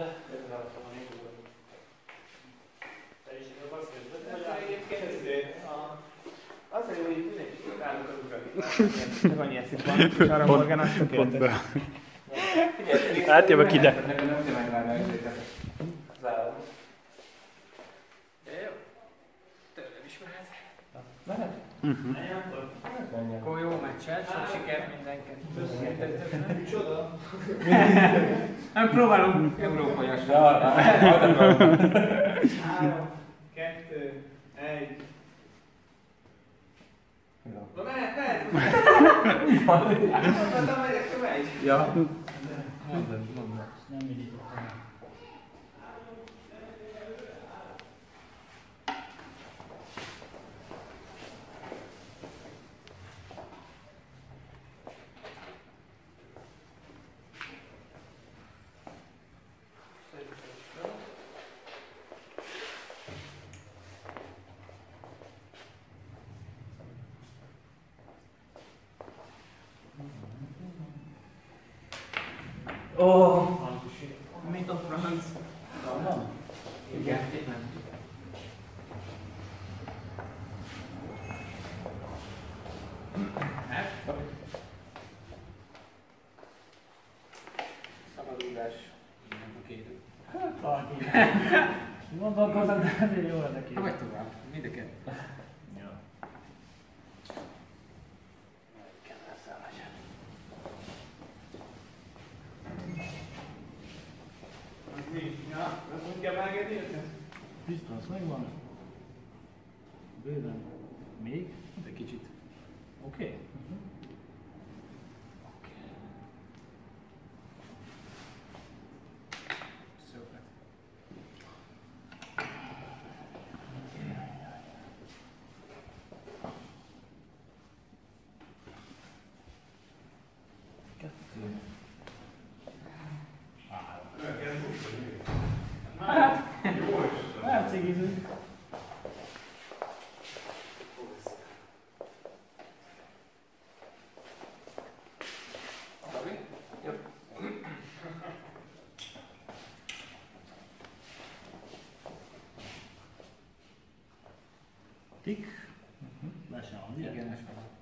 Te is akarsz kezdeni? Azért, hogy mindenki állunk az ugrani. Csak annyi eszük van, és arra Morgan azt tökéletes. Átjövök ide. Nekem nem kell megvárni a izéket. Zárom. De jó. Tőlem is mehet. Mehet? Akkor jó meccset, sok sikert mindenkinek. Micsoda? Nem próbálom európaiasra. 3, 2, 1. Na mehet! Mondtam, megyek, te megy! Ja. Mondom. Nem indítottam. Oh! Mit a franc? Van? Igen, itt nem. Szabadulás. Nem a két. Gondolkozom, de azért jó lenne ki. Vagy tovább. Mindeket. Ja. Ja, azt úgy kell vágni őket? Biztos, megvan? Bőven. Még? De kicsit. Oké. Okay. Szöplet. Kettő. Nem cigizünk. Tik. Lesen van, ugye? Igen, ez van.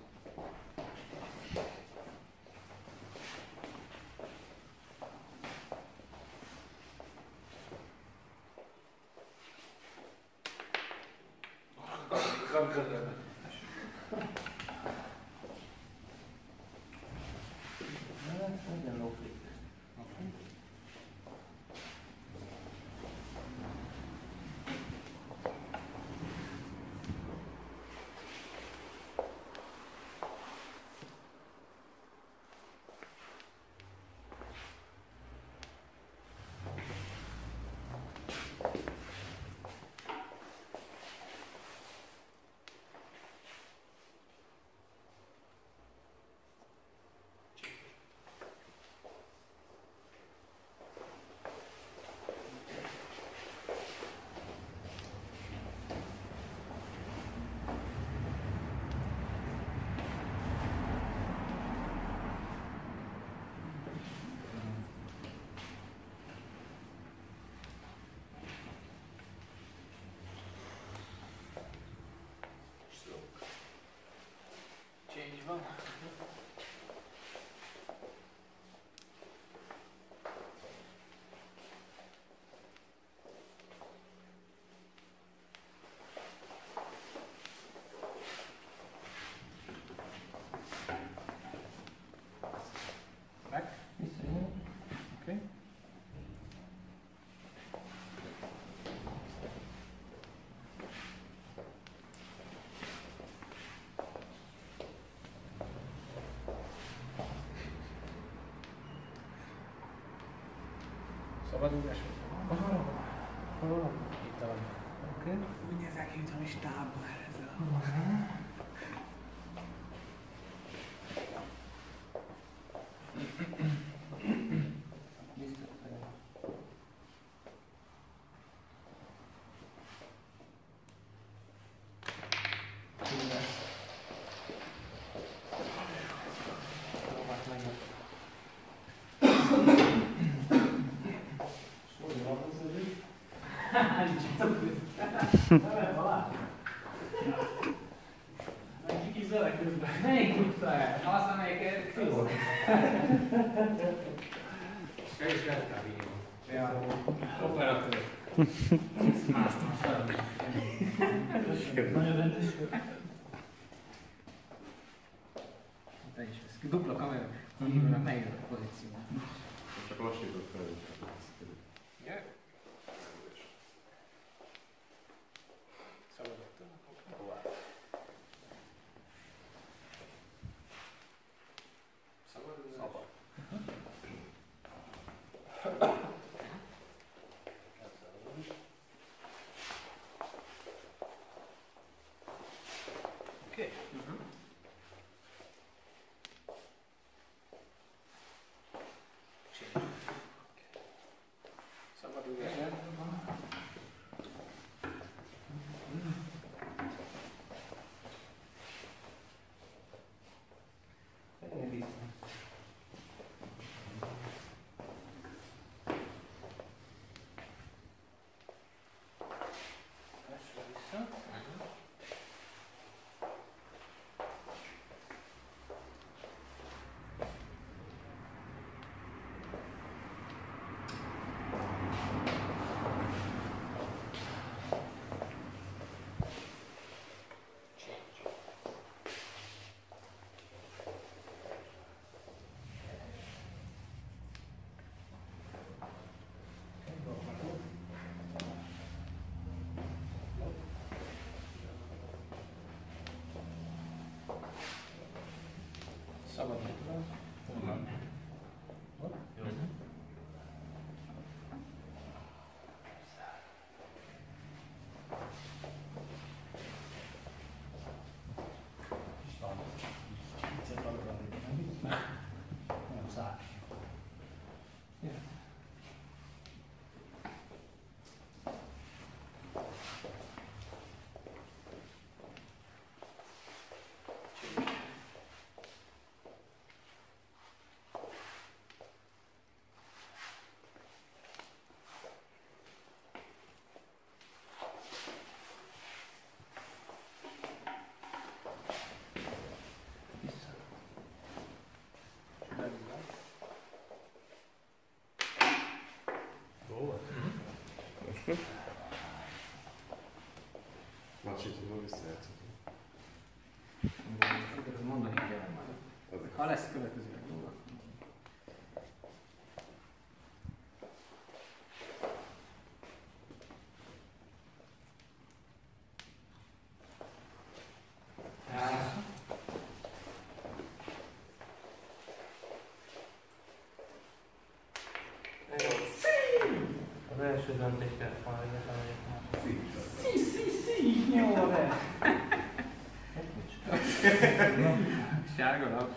Legyen low flick. Change van. Back. Okay. Szabadulás. Itt van. Oké. Úgy nézek ki, mintha is tábor ezzel. Egy kis zöld közben. Melyik utca? Az, amelyik fizol. Te is lehet a videó. Ja, operatőr. Nagyon rendes. Te is vesz. Dupla kamera. Hívőnek megint a pozíció. Csak lassított fel. Ja. Szabadottan. Szabad. Oké. Szabad ugás. Menjen vissza. Fessel vissza. Szabadottan. Nem száll. Lassítva visszajátszottam. Mondani kell már. Ha lesz következő róla. Az első döntés kellett volna, hogy ne Jó, de. Sárga lap.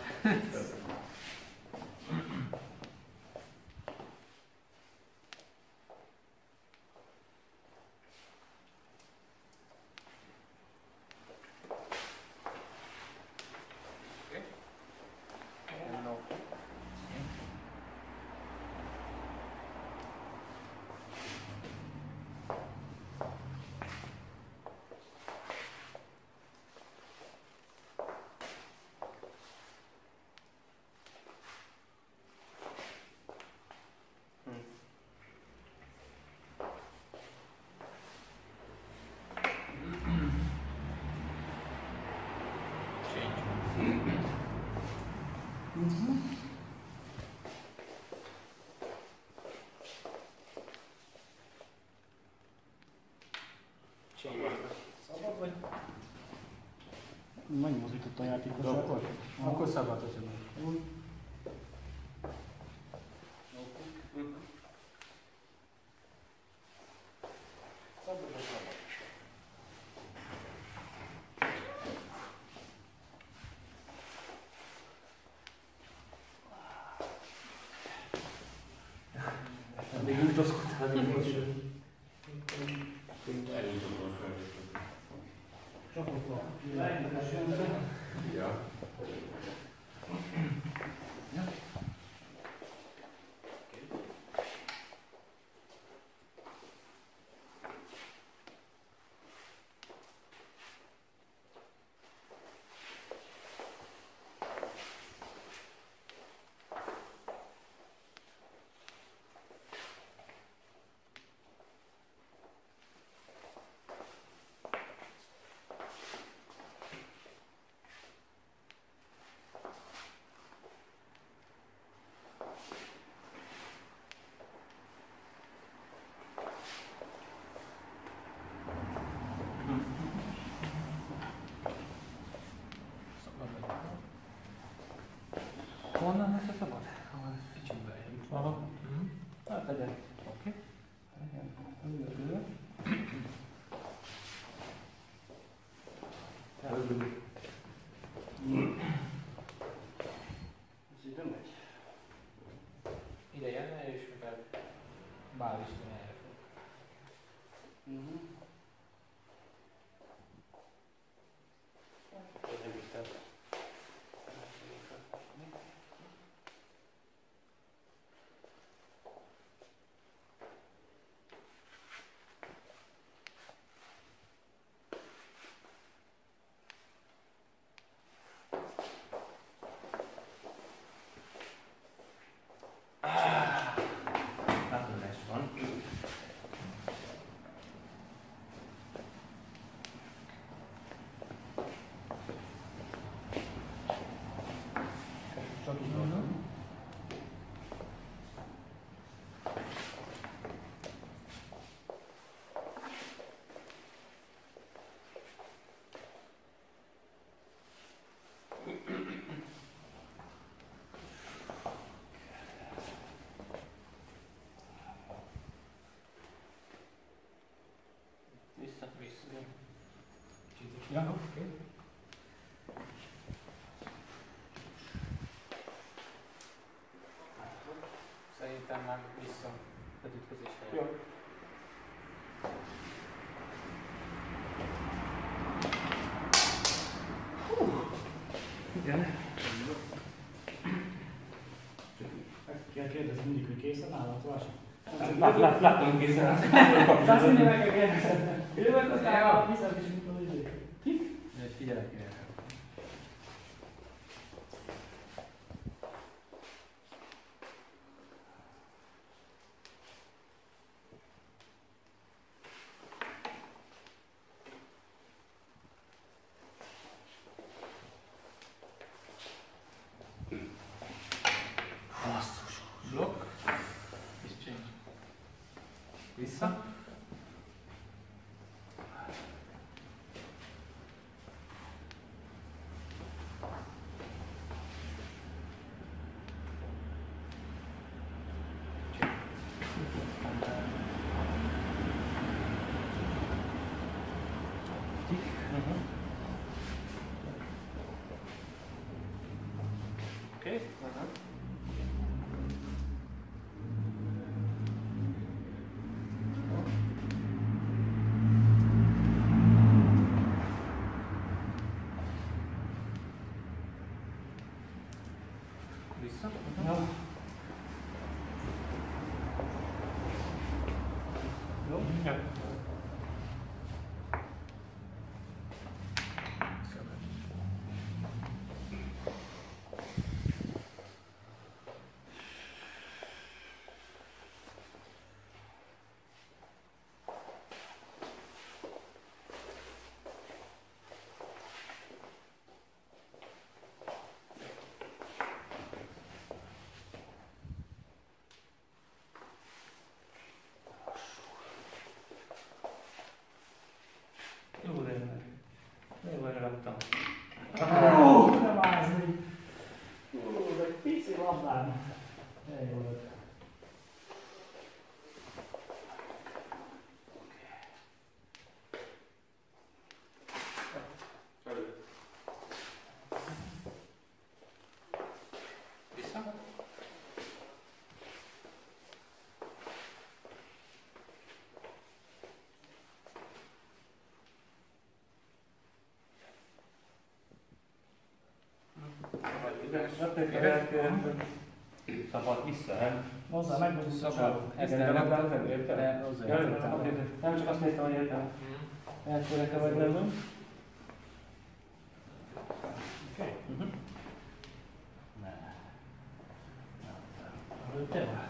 Szabad vagy? Megmozított a játékosokat. Akkor szabad, hogy Még ütözkodtál, még most. Elindulom fel. Csak ott van. Ja. Ide jönne, és mivel Bálisten erre fog. Látodás van. Csak így van. Vissza. Ja, oké. Szerintem már vissza az ütközésre. Jó. Igen. Meg kell kérdezni mindig, hogy készen áll a vasat. Láttam készen. Azt mindig meg kell kérdezni. Jövök, aztán viszont is, mint az idő. De egy figyelek erre. Blokk. És change. Vissza. Oké. Vissza. Ja. Jó? Ja. Jó, de jó, erre raktam. Nem ázni. De egy pici labdán. De jó volt. Vissza. Szabad vissza, nem? Hozzá megmondjuk a Szabad. csávot. Ezt Nem, nem nem értem. nem hozzá. Nem csak azt néztem, hogy értem. Eltérek-e vagy nem? Oké. Te vagy.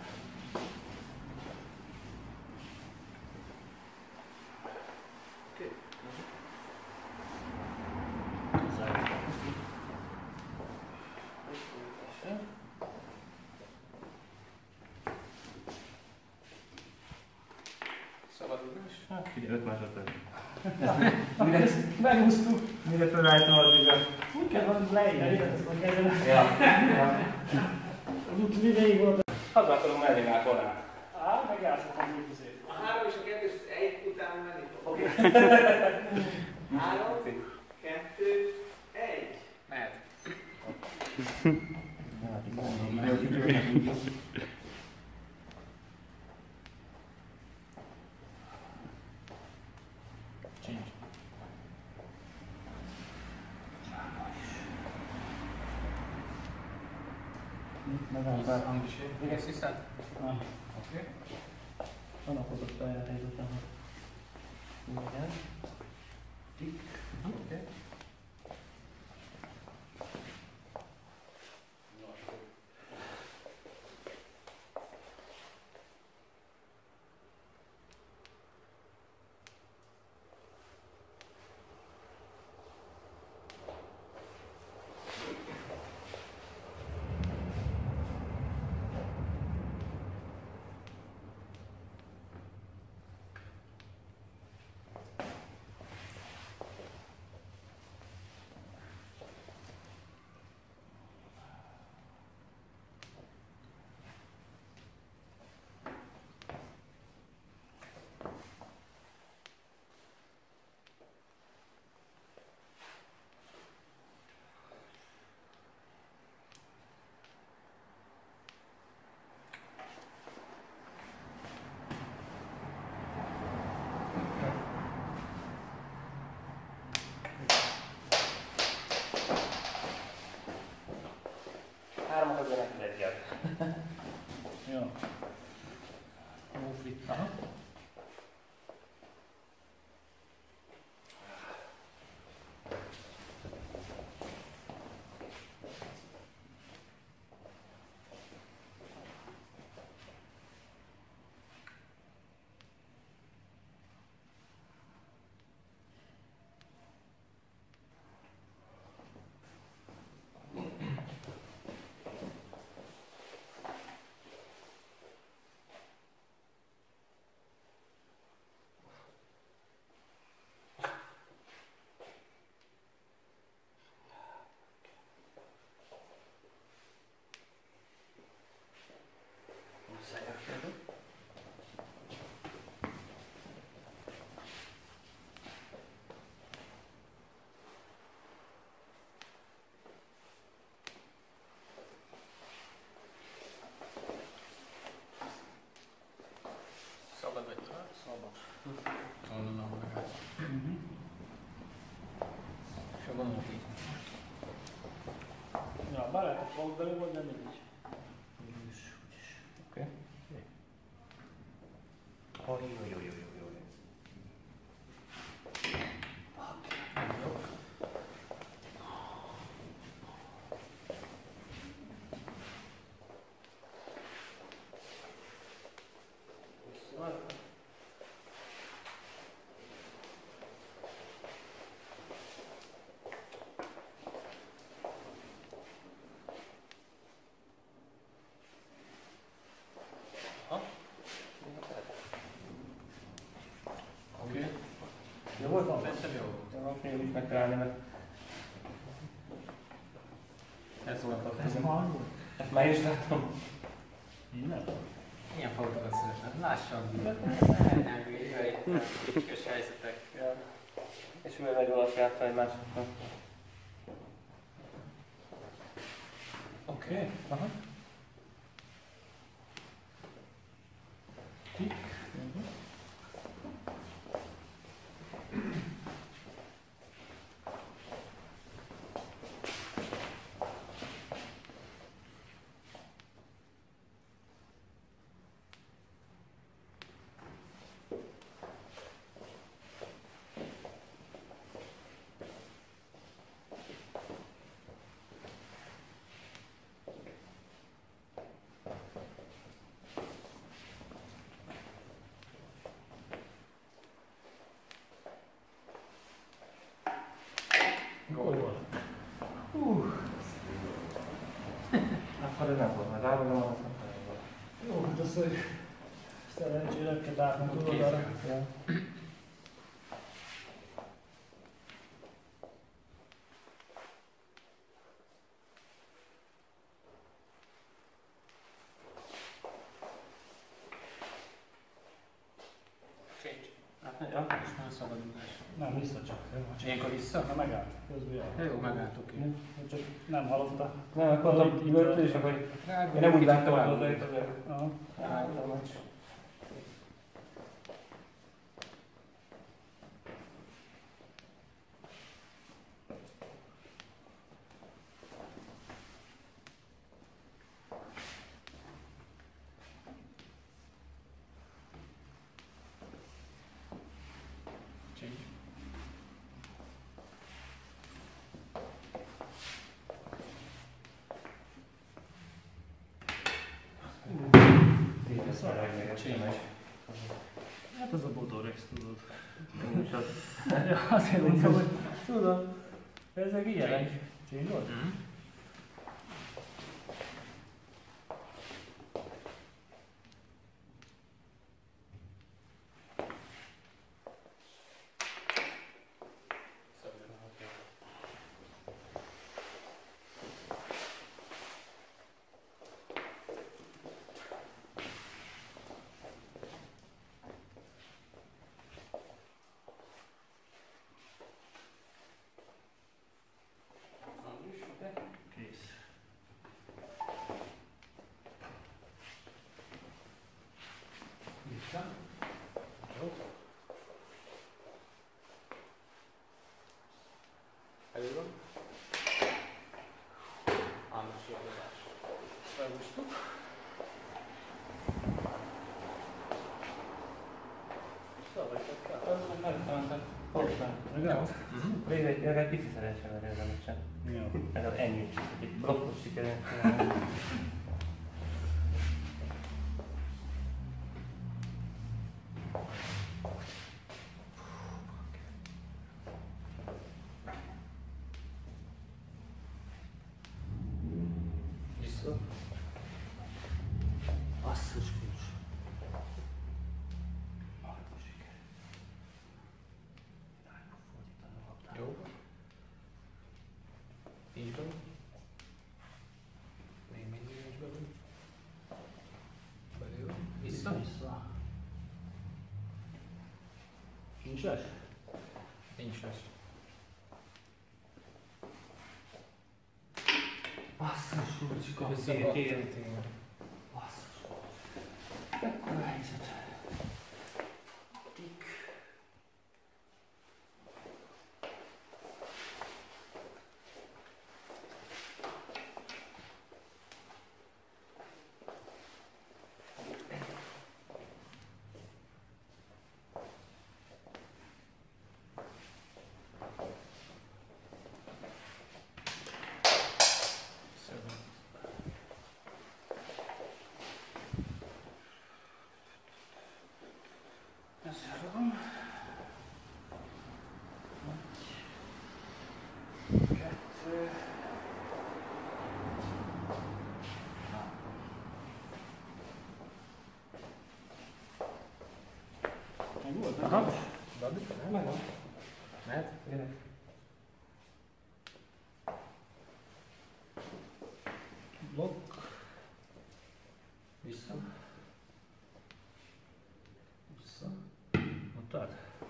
Szabadulás. Hát figyelj, 5 másodperc. Megúsztuk. Mire felállítom addigra? Úgy kell valamit leírni, ezt a kezemet. Ja. Az utóbbi végig volt. Hadd akarom mellé már korán. Á, megjátszottam. szép. A 3 és a 2 és az 1 után menni fog. Oké. 3, 2, 1. Mehet. Change. Megálltál hangoség. Vigyázz vissza. Oké. Anakodott a helyzetem. Igen. Tik. Oké. Hármat azért neked egyet. Jó. Móflit. Aha. Szabad vagy tovább? Szabad. Onnan ahol megállsz. És a vonat így. Ja, be lehet a fog belül volt, de mindig. Oké. Jó. Oké. Jó volt van? Szerintem jó volt. Jó, most még is megtalálni, mert ez volt a Ez hang volt? Ezt már is látom. Nem. Milyen fotókat szeretned? Lássam. Nem, kicsikes helyzetek. Ja. És mivel megy olasz játszani másoknak. Oké. Aha. Tik. Gól volt. Akkor ez nem volt, az állandóan az nem volt. Jó, hát az, hogy szerencsére kell átni tudod arra. Ja. Ja, és már szabadulás. Nem, vissza csak. Ilyenkor vissza? Na megállt. Közben jár. Jó, megállt, oké. Csak nem hallotta. Nem, akkor mondtam, üvölt, és akkor én nem úgy láttam, hogy odaért, hogy álltam. Hát az a Botorex, tudod. Ja, azért mondtam, hogy tudod, ezek ilyenek. Csingod? Kész. Vissza. Jó. Előre. Ámos javulás. Felhúztuk. Visszavettek el. Megtaláltam. Hozzá. Megállt? Végre egy pici szerencsém van ezen a meccsen. Jó. Ez az ennyi. Egy blokkot sikerült csinálni. Vissza. Basszus kulcs. Jó. Nincs belül. Még mindig nincs belül. Belül. Vissza. Vissza. Nincs les? Nincs lesz. Basszus kulcs. Vissza. Igen. Igen. Basszus. Ekkora helyzet. Tik. Ezt elragom. Kettő. Meg volt? Aha. Daddik? Nem? Megvan. Mehet? Gyerek. Blokk. Vissza. Vissza. Mondtad?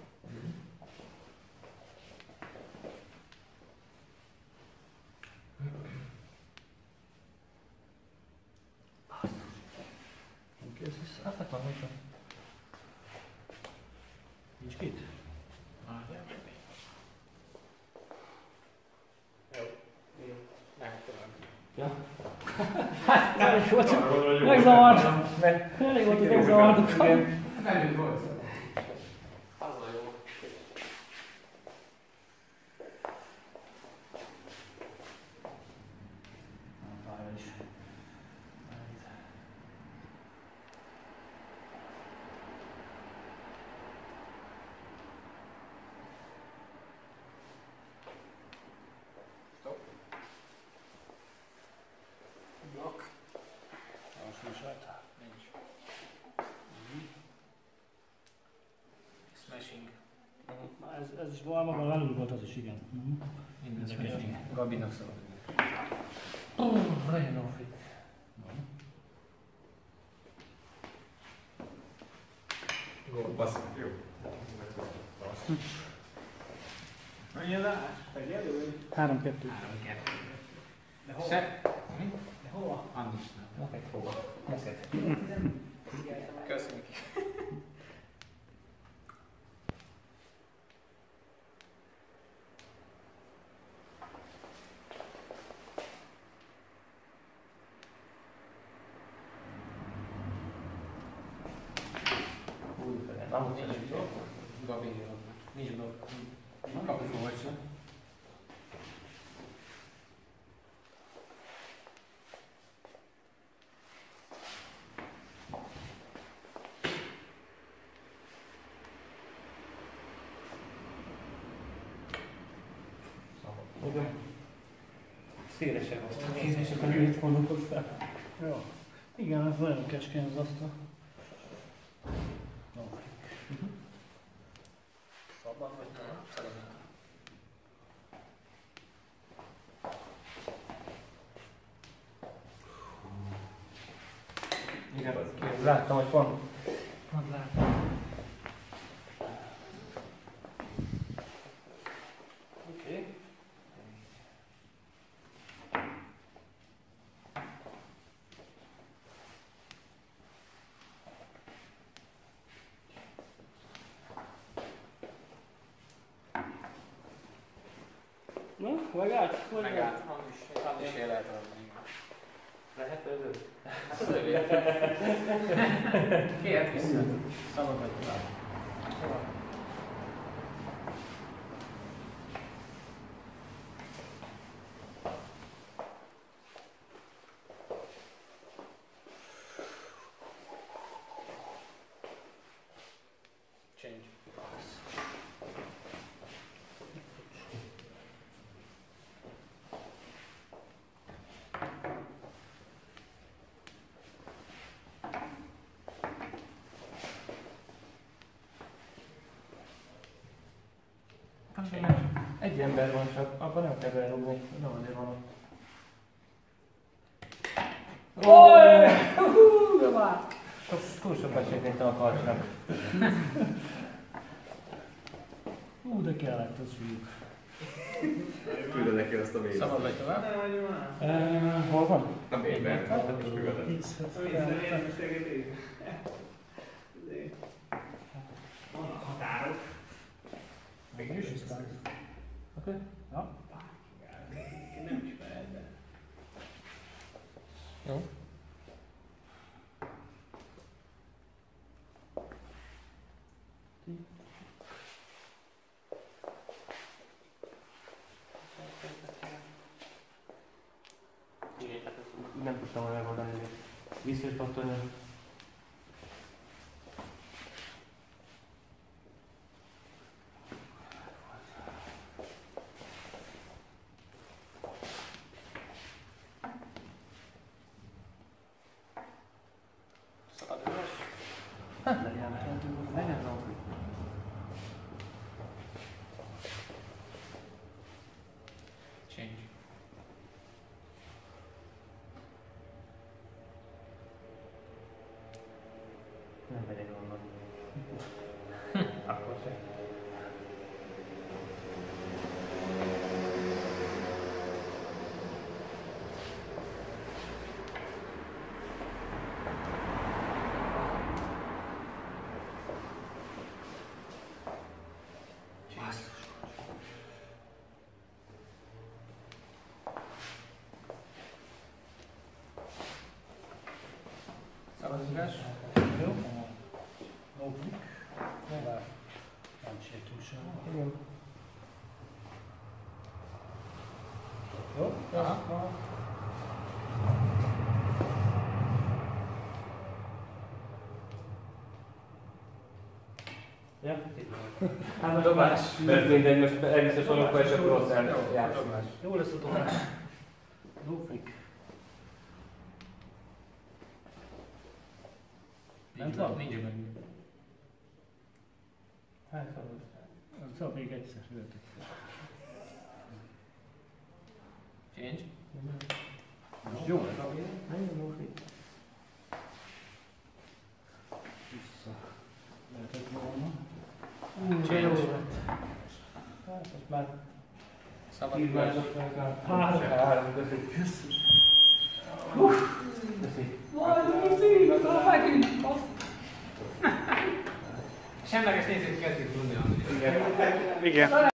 Nem kész vissza? Hát van, hogyha. Nincs kit? Várjál. Mehet tovább. Ja. Elég volt, megzavart. Elég volt, hogy megzavartuk. Belül volt. Az a jó. Várj is. Blokk. Most nincs rajta. Nincs. Smashing. Na, ez is valami velünk volt, az is igen. Minden Ezek smashing. Gabinak szabad. Legyen a fit. Basszak, jó. Annyi az állás? Egyelő? 3-2. De hova? De hova? Andisnál. Oké, hova? Neked. Köszönjük. Vamos, Nincs dolog. Kapni volt sem. Igen. Szélesebb azt. Szélesebb, amit gondolkoztál. Jó. Igen, ez nagyon keskeny az asztal. Szabad vagy talán? Szabad. Igen, láttam, hogy van. Pont látom. Oké. Na, megállt? Megállt. Andis él lehet adni. Lehet az ő? Hát az övé. Kért vissza. Szabad vagy tovább. Change. Egy ember van csak, abban nem kell berúgni. Nem azért van ott. De már! Túl sokat segítettem a karcsnak. De kellett az fiúk. Küldöd neki azt a mélyt. Szabad vagy tovább? Nem vagyunk már. Hol van? A mélyben. Hát most küldöd. Ilyen beszélgetés. Vannak határok. Mégis aztán. Oké? Ja. Én nem ismered, de... Jó. Nem tudtam volna megoldani, hogy vissza is tartani. Szabad üres. Hát legyen no. Change. Nem megyek onnan. Akkor se. Szabad üres. Jó? No click. Nem sértünk sem. Igen. Jó? Aha. Ja, hát most dobás. Ez mindegy, most egész a sorokba és akkor rossz eljátszom. Jó lesz a dobás. No click. Nem tudom? Nincs meg. Hát szabad. Szóval még egyszer jöttek. Change. Most jó lesz. Nagyon jó. Vissza. Lehetett Csajó lett. Hát most már szabadulások meg a három közi. Köszi. Semleges nézők kezdjük tudni. Igen.